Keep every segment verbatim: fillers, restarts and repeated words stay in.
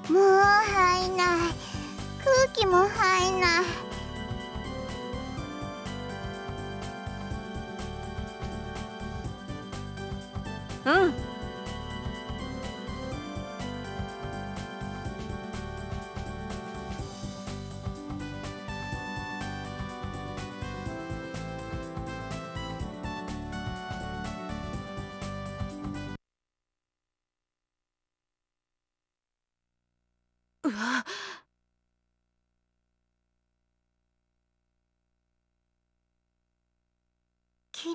もう入んない。空気も入んない。 うん。うわ。 霧？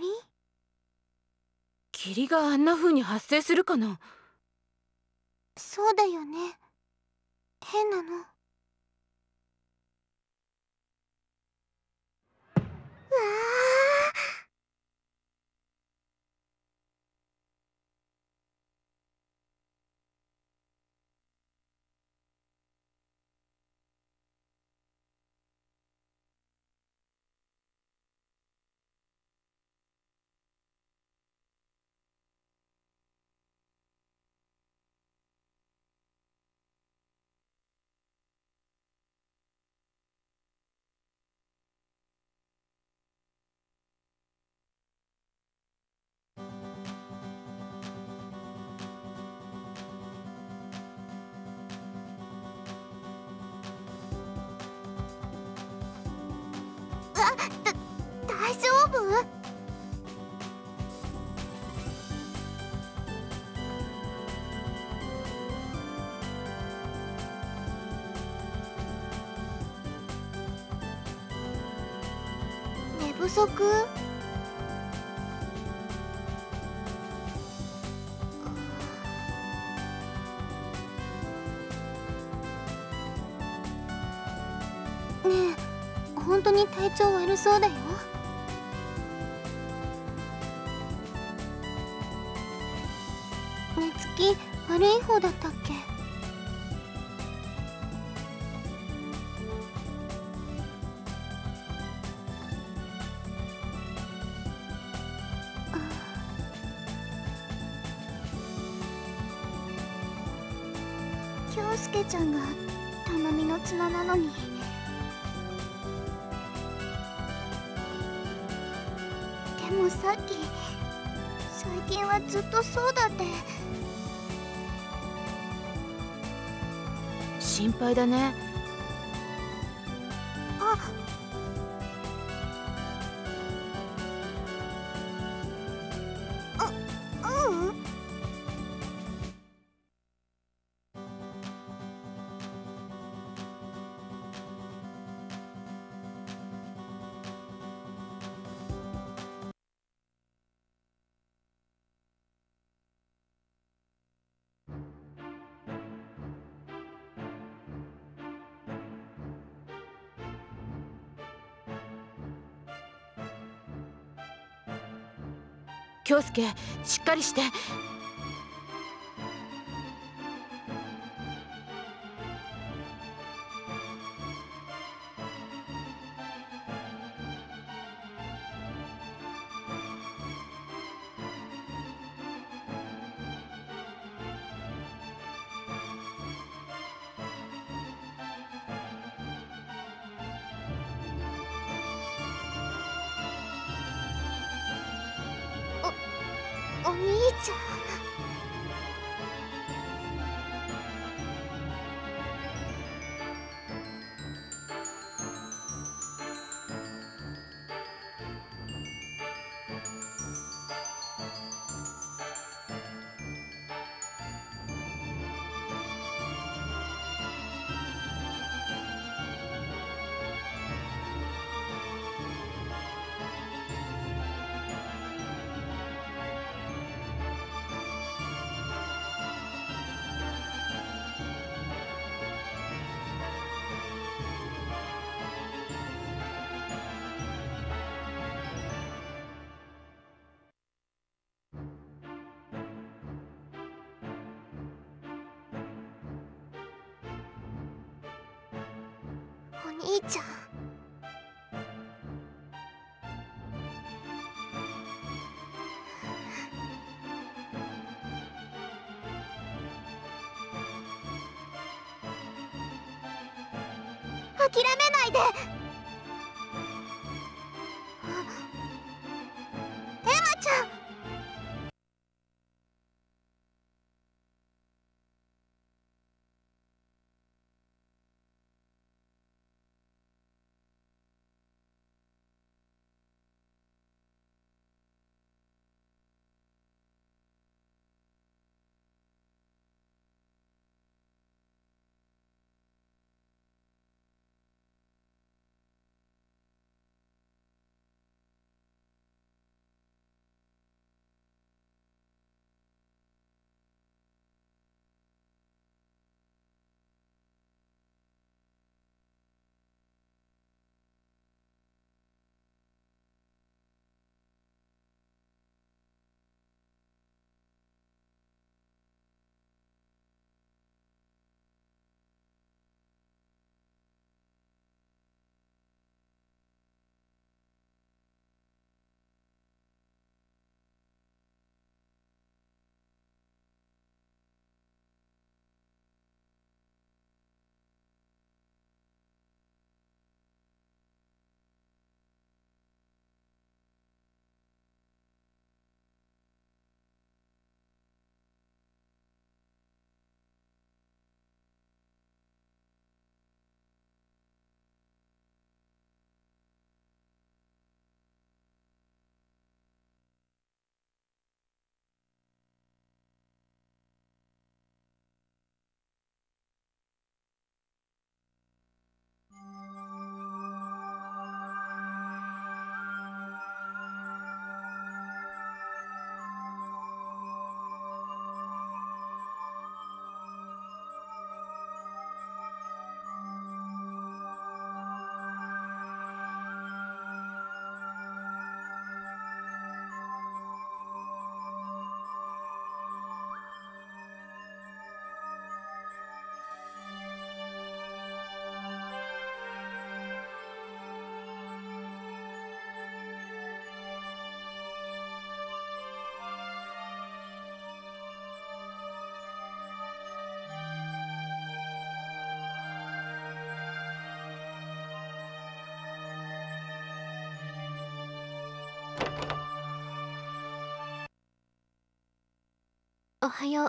霧があんな風に発生するかな。 そうだよね。変なの。うわあ。だ、大丈夫？寝不足？ねえ、本当に体調悪そうだよ。寝つき悪い方だったっけ？京介ちゃんが頼みの綱なのに。でもさっき最近はずっとそうだって。 心配だね。 あ、う、ううん。 京介、しっかりして。 お兄ちゃん。お兄ちゃん。 諦めないで。エマちゃん。おはよう。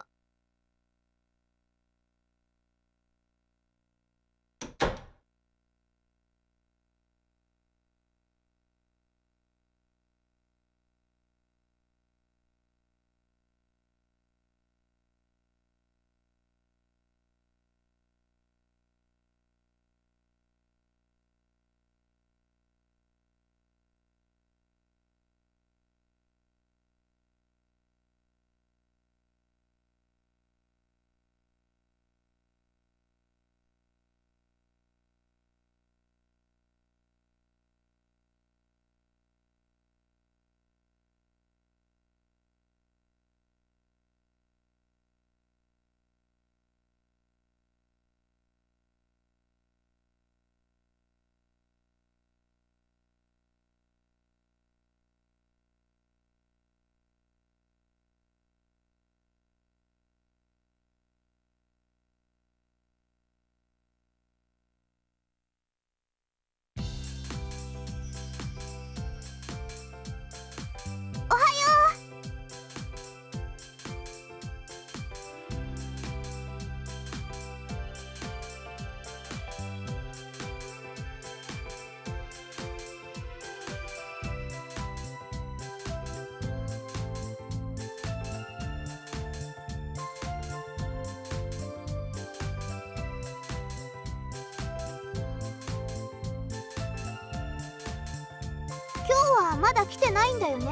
今日はまだ来てないんだよね。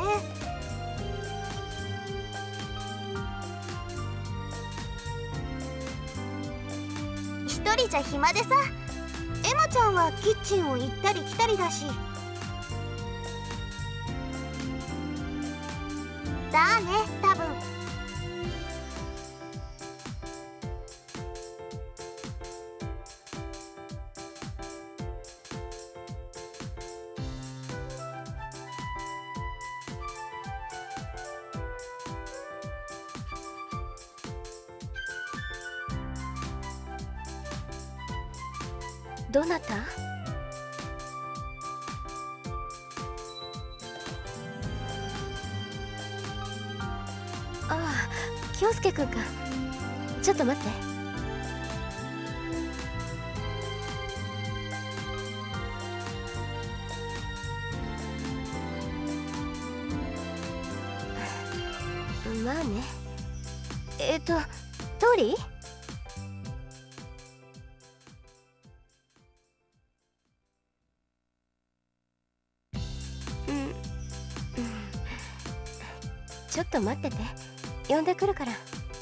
一人じゃ暇でさ。エマちゃんはキッチンを行ったり来たりだし。だね、多分。 どなた？ああ、京介くんか。ちょっと待って。まあね。えっと、トーリー？うん、うん。ちょっと待ってて。呼んでくるから。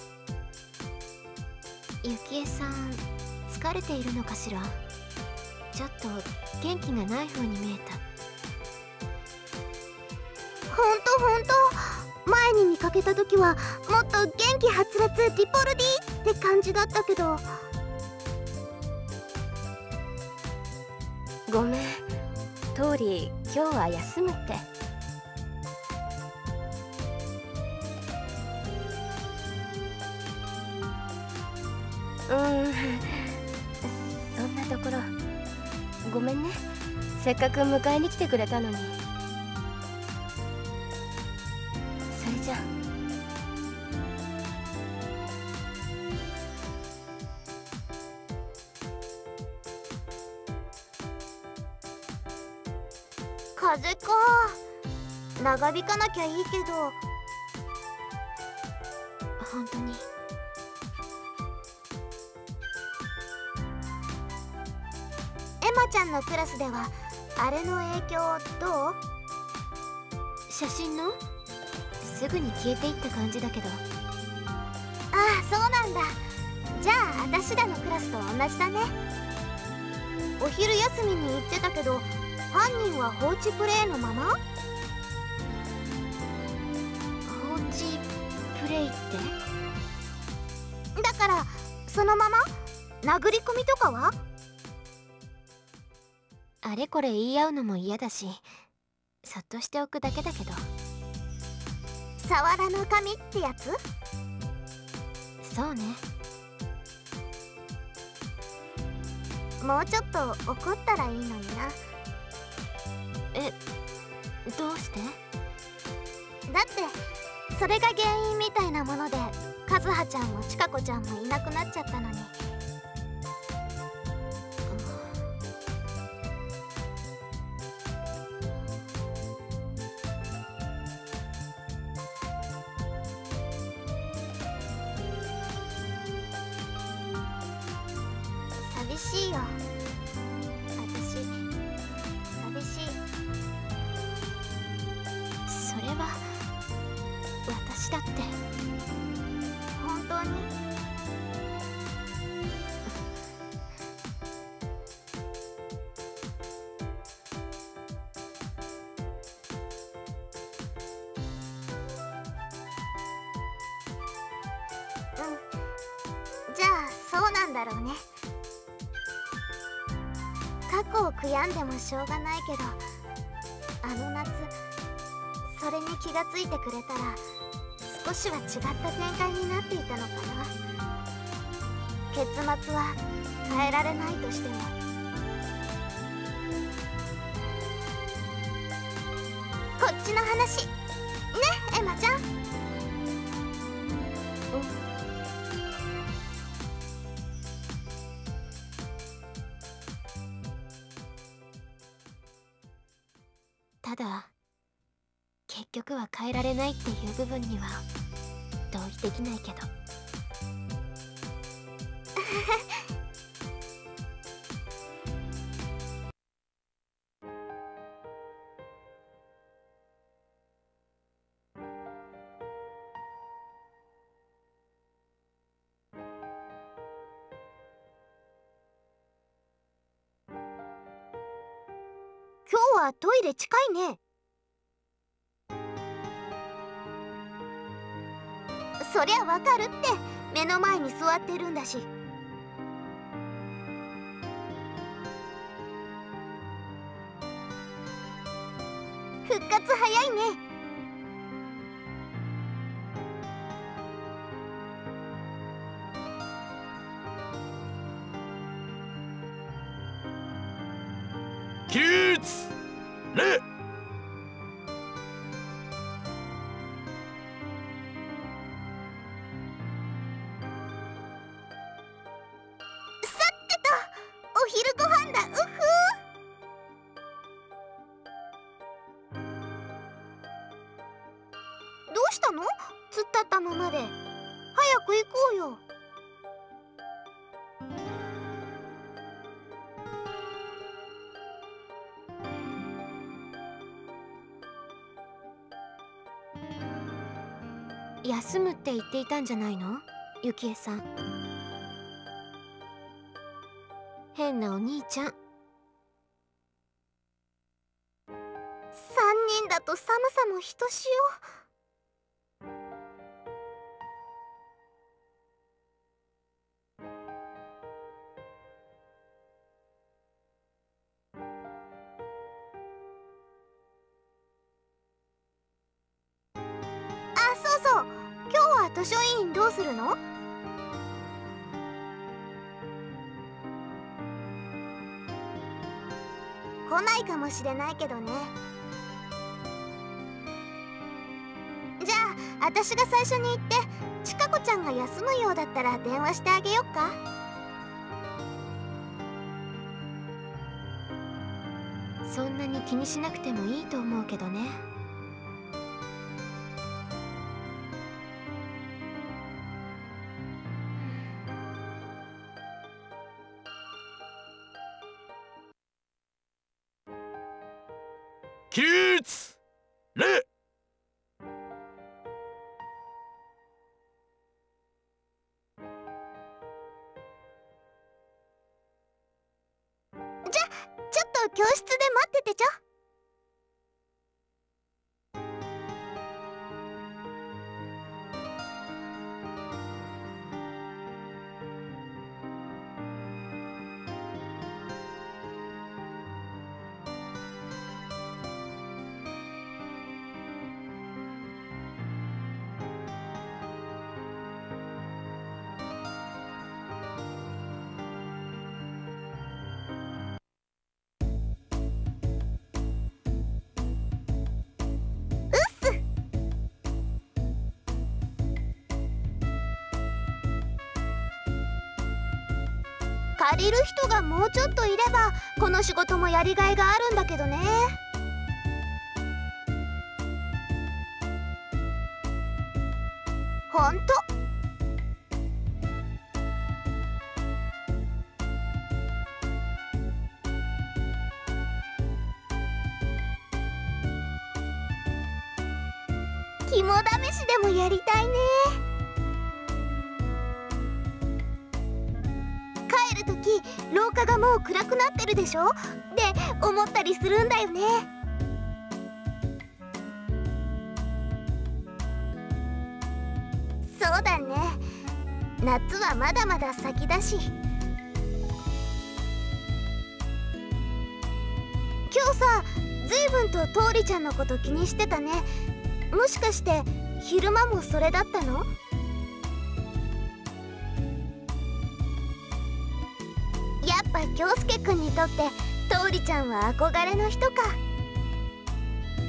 ゆきえさん、疲れているのかしら。ちょっと元気がない風に見えた。ほんとほんと、前に見かけた時はもっと元気はつらつディポルディって感じだったけど。 ごめん、トーリー今日は休むって。うーん、そんなところごめんね。せっかく迎えに来てくれたのに。それじゃ。 風邪か。長引かなきゃいいけど。本当に。エマちゃんのクラスではあれの影響どう？写真の？すぐに消えていった感じだけど。ああ、そうなんだ。じゃあ私らのクラスと同じだね。お昼休みに行ってたけど、犯人は放置プレイのまま？放置プレイって？だからそのまま？殴り込みとかは？あれこれ言い合うのも嫌だし、そっとしておくだけだけど。触らぬ神ってやつ？そうね。もうちょっと怒ったらいいのにな。え、どうして？だってそれが原因みたいなもので、和葉ちゃんも千香子ちゃんもいなくなっちゃったのに。寂しいよ。私寂しい。それは私だって。本当に？うん。じゃあそうなんだろうね。過去を悔やんでもしょうがないけど、あの夏それに気がついてくれたら少しは違った展開になっていたのかな。結末は変えられないとしても。こっちの話ね、エマちゃん。ただ結局は変えられないっていう部分には同意できないけど。今日はトイレ近いね。そりゃわかるって、目の前に座ってるんだし。復活早いね。 起立礼。 お昼ご飯だ。うふどうしたの？突っ立ったままで。早く行こうよ。休むって言っていたんじゃないの？ゆきえさん。変なお兄ちゃん。三人だと寒さもひとしお。あ、そうそう。今日は図書委員どうするの？来ないかもしれないけどね。じゃあ私が最初に行って、ちかこちゃんが休むようだったら電話してあげよっか。そんなに気にしなくてもいいと思うけどね。 起立礼。 じゃ、ちょっと教室で待っててちょ。借りる人がもうちょっといればこの仕事もやりがいがあるんだけどね。ほんと。肝試しでもやりたいね。帰るとき廊下がもう暗くなってるでしょって思ったりするんだよね。そうだね。夏はまだまだ先だし。今日さ、ずいぶんととおりちゃんのこと気にしてたね。もしかして昼間もそれだったの？やっぱ京介くんにとってとおりちゃんは憧れの人か。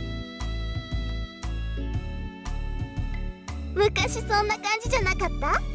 昔そんな感じじゃなかった？